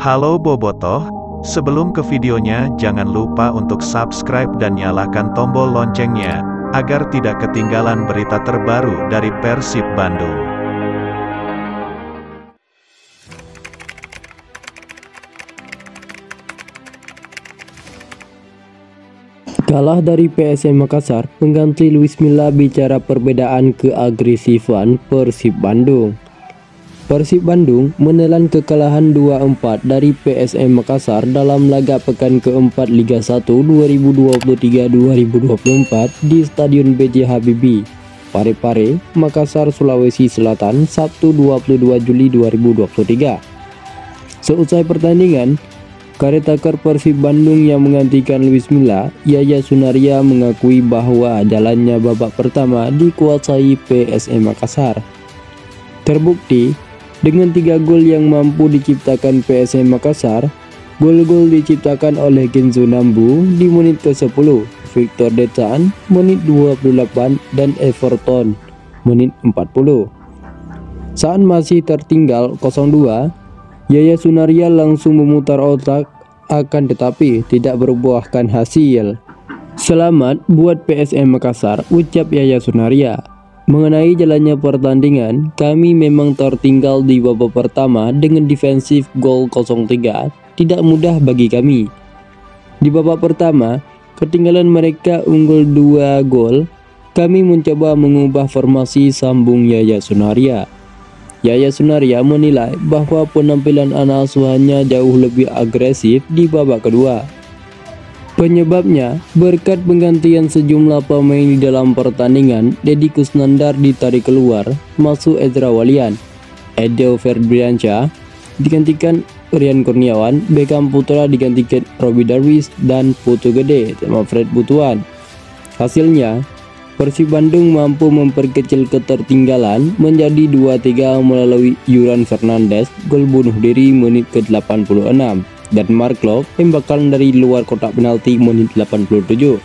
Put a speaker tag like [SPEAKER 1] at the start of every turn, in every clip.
[SPEAKER 1] Halo Bobotoh, sebelum ke videonya jangan lupa untuk subscribe dan nyalakan tombol loncengnya, agar tidak ketinggalan berita terbaru dari Persib Bandung.
[SPEAKER 2] Kalah dari PSM Makassar, pengganti Luis Milla bicara perbedaan keagresifan Persib Bandung. Persib Bandung menelan kekalahan 2-4 dari PSM Makassar dalam laga pekan keempat Liga 1 2023-2024 di Stadion B.J. Habibie, Parepare, Makassar, Sulawesi Selatan, Sabtu 22 Juli 2023. Seusai pertandingan, Caretaker Persib Bandung yang menggantikan Luis Milla, Yaya Sunaria, mengakui bahwa jalannya babak pertama dikuasai PSM Makassar. Terbukti, dengan 3 gol yang mampu diciptakan PSM Makassar, gol-gol diciptakan oleh Kenzo Nambu di menit ke-10, Victor Detan menit 28, dan Everton menit 40. Saat masih tertinggal 0-2, Yaya Sunaria langsung memutar otak, akan tetapi tidak berbuahkan hasil. "Selamat buat PSM Makassar," ucap Yaya Sunaria. Mengenai jalannya pertandingan, kami memang tertinggal di babak pertama dengan defensif gol 0-3, tidak mudah bagi kami. Di babak pertama, ketinggalan mereka unggul 2 gol, kami mencoba mengubah formasi, sambung Yaya Sunaria. Yaya Sunaria menilai bahwa penampilan anak asuhannya jauh lebih agresif di babak kedua. Penyebabnya, berkat penggantian sejumlah pemain di dalam pertandingan, Deddy Kusnandar ditarik keluar, masuk Ezra Walian, Edo Febriansyah digantikan Rian Kurniawan, Beckham Putra digantikan Robi Darwis, dan Putu Gede sama Fred Butuan. Hasilnya, Persib Bandung mampu memperkecil ketertinggalan menjadi 2-3 melalui Yuran Fernandes, gol bunuh diri menit ke-86. dan Mark Locke tembakan dari luar kotak penalti menit 87.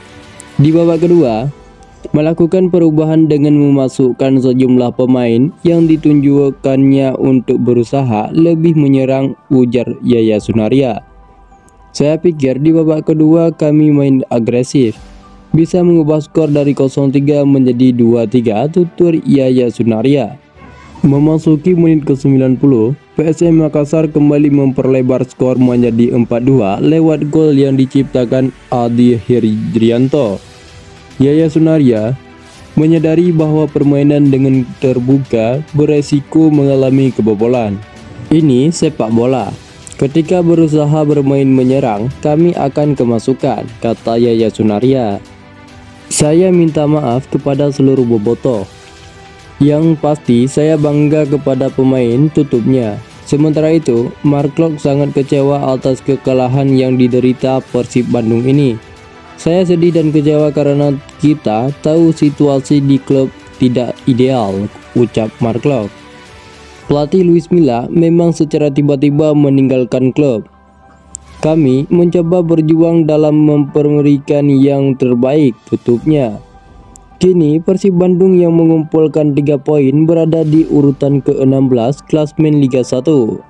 [SPEAKER 2] Di babak kedua, melakukan perubahan dengan memasukkan sejumlah pemain yang ditunjukkannya untuk berusaha lebih menyerang, ujar Yaya Sunaria. "Saya pikir di babak kedua kami main agresif, bisa mengubah skor dari 0-3 menjadi 2-3, tutur Yaya Sunaria. Memasuki menit ke-90, PSM Makassar kembali memperlebar skor menjadi 4-2 lewat gol yang diciptakan Adi Hridrianto. Yaya Sunaria menyadari bahwa permainan dengan terbuka beresiko mengalami kebobolan. "Ini sepak bola. Ketika berusaha bermain menyerang, kami akan kemasukan," kata Yaya Sunaria. "Saya minta maaf kepada seluruh bobotoh. Yang pasti saya bangga kepada pemain," tutupnya. Sementara itu, Mark Locke sangat kecewa atas kekalahan yang diderita Persib Bandung ini. "Saya sedih dan kecewa karena kita tahu situasi di klub tidak ideal," ucap Mark Locke. Pelatih Luis Milla memang secara tiba-tiba meninggalkan klub. "Kami mencoba berjuang dalam memberikan yang terbaik," tutupnya. Kini Persib Bandung yang mengumpulkan 3 poin berada di urutan ke-16 klasmen Liga 1.